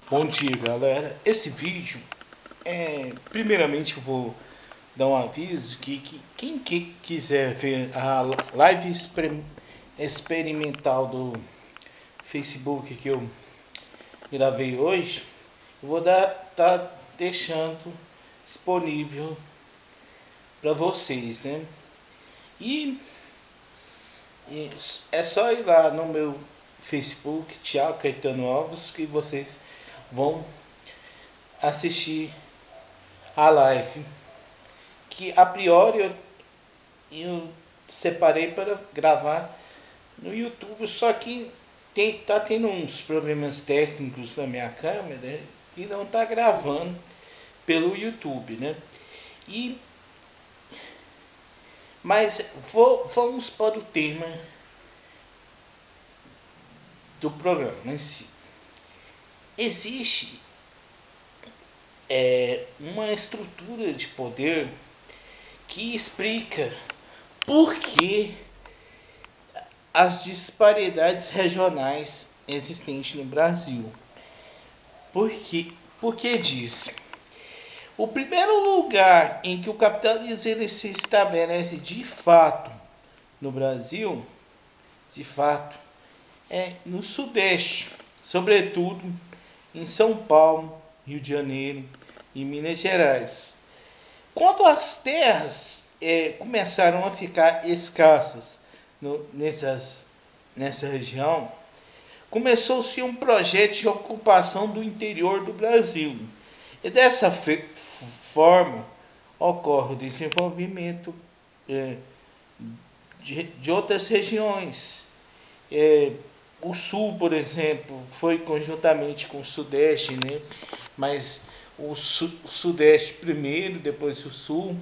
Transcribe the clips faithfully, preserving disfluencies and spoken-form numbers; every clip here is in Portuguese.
Bom dia, galera. Esse vídeo é, primeiramente eu vou dar um aviso que, que quem que quiser ver a live exper- experimental do Facebook que eu gravei hoje, eu vou dar tá deixando disponível para vocês, né? E, e é só ir lá no meu Facebook, Thiago Caetano Alves, que vocês vão assistir a live, que a priori eu, eu separei para gravar no YouTube, só que tem, tá tendo uns problemas técnicos na minha câmera que não tá gravando pelo YouTube, né? E mas vou, vamos para o tema do programa em si. Existe é, uma estrutura de poder que explica por que as disparidades regionais existentes no Brasil. Porque, porque diz, o primeiro lugar em que o capitalismo ele se estabelece de fato no Brasil, de fato, é no Sudeste, sobretudo em São Paulo, Rio de Janeiro e Minas Gerais. Quando as terras é, começaram a ficar escassas no, nessas, nessa região, começou-se um projeto de ocupação do interior do Brasil. E dessa fe, forma ocorre o desenvolvimento é, de, de outras regiões. É, o Sul, por exemplo, foi conjuntamente com o Sudeste, né? Mas o, su, o Sudeste primeiro, depois o Sul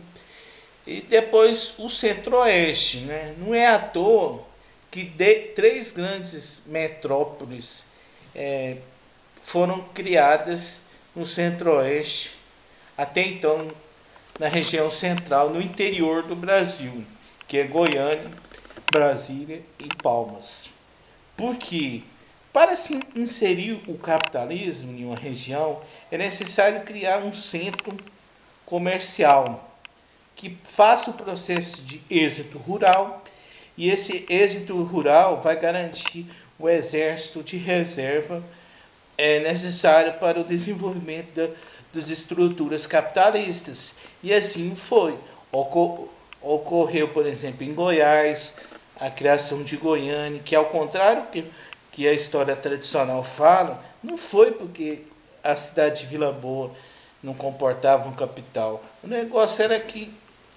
e depois o Centro-Oeste, né? Não é à toa que de, três grandes metrópoles é, foram criadas no Centro-Oeste, até então na região central, no interior do Brasil, que é Goiânia, Brasília e Palmas. Porque para se inserir o capitalismo em uma região é necessário criar um centro comercial que faça o processo de êxito rural, e esse êxito rural vai garantir o exército de reserva é necessário para o desenvolvimento da, das estruturas capitalistas. E assim foi. Ocor, ocorreu, por exemplo, em Goiás, a criação de Goiânia, que ao contrário que, que a história tradicional fala, não foi porque a cidade de Vila Boa não comportava um capital. O negócio era que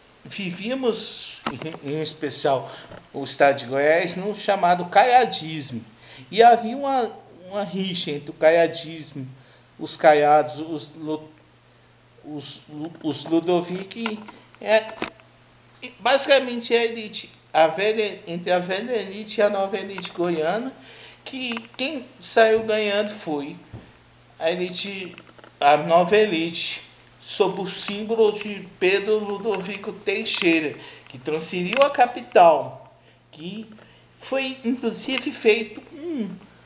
vivíamos, em especial o estado de Goiás, no chamado caiadismo. E havia uma, uma rixa entre o caiadismo, os caiados, os, os, os Ludovico e é, basicamente a elite, a velha, entre a velha elite e a nova elite goiana, que quem saiu ganhando foi a elite, a nova elite, sob o símbolo de Pedro Ludovico Teixeira, que transferiu a capital, que foi inclusive feito um,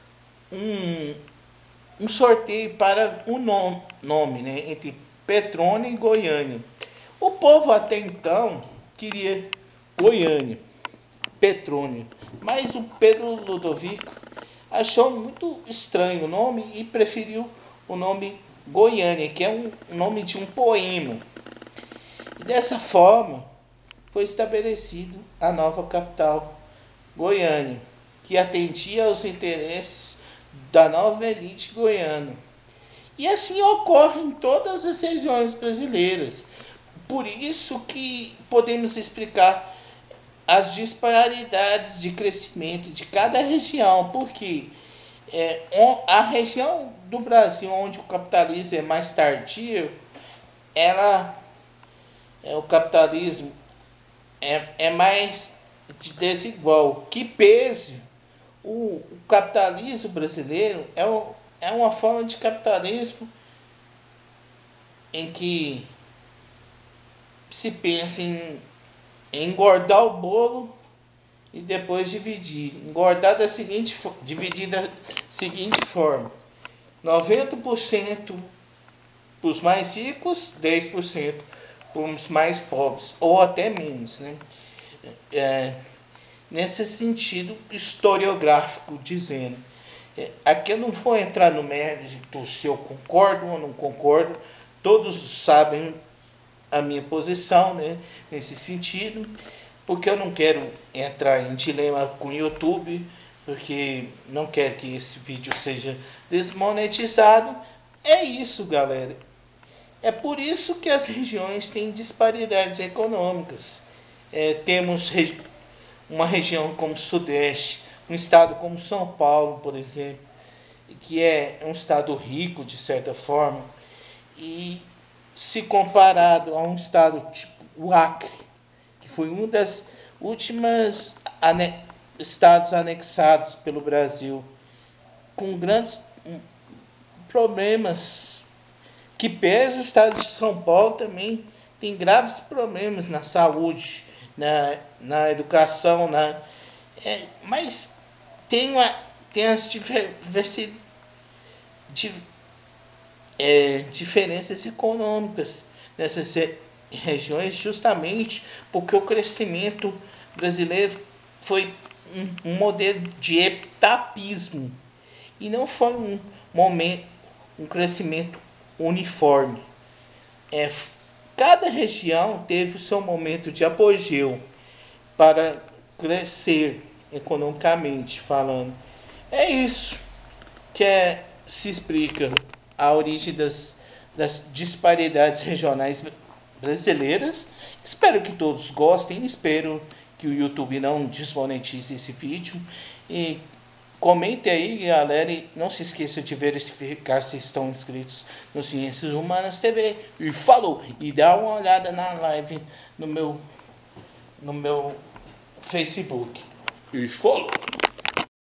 um, um sorteio para o nome, nome né, entre Petrônio e Goiânia. O povo até então queria Goiânia, Petrônio, mas o Pedro Ludovico achou muito estranho o nome e preferiu o nome Goiânia, que é um nome de um poema. E dessa forma foi estabelecido a nova capital, Goiânia, que atendia aos interesses da nova elite goiana. E assim ocorre em todas as regiões brasileiras. Por isso que podemos explicar as disparidades de crescimento de cada região, porque é, a região do Brasil onde o capitalismo é mais tardio, ela, é, o capitalismo é, é mais desigual. Que pese o, o capitalismo brasileiro é, o, é uma forma de capitalismo em que se pensa em, em engordar o bolo e depois dividir. Engordar da seguinte, dividir da seguinte forma: noventa por cento para os mais ricos, dez por cento para os mais pobres, ou até menos, né? É, nesse sentido historiográfico, dizendo. É, aqui eu não vou entrar no mérito se eu concordo ou não concordo, todos sabem a minha posição, né, nesse sentido, porque eu não quero entrar em dilema com o YouTube, porque não quero que esse vídeo seja desmonetizado. É isso, galera. É por isso que as regiões têm disparidades econômicas. É, temos regi uma região como o Sudeste, um estado como São Paulo, por exemplo, que é um estado rico de certa forma, e se comparado a um estado tipo o Acre, que foi um das últimas ane estados anexados pelo Brasil, com grandes problemas, que pesa o estado de São Paulo também tem graves problemas na saúde, na, na educação, na, é, mas tem, uma, tem as diversi, di, é, diferenças econômicas nessas regiões, justamente porque o crescimento brasileiro foi um, um modelo de etapismo e não foi um momento, um crescimento uniforme. É, cada região teve o seu momento de apogeu para crescer economicamente falando. É isso que é, se explica a origem das, das disparidades regionais brasileiras. Espero que todos gostem, espero que o YouTube não desmonetize esse vídeo. E comente aí, galera, e não se esqueça de verificar se estão inscritos no Ciências Humanas T V. E falou! E dá uma olhada na live no meu, no meu Facebook. E falou!